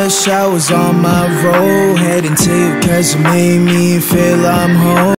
rush, I was on my road, heading to you 'cause you made me feel I'm home.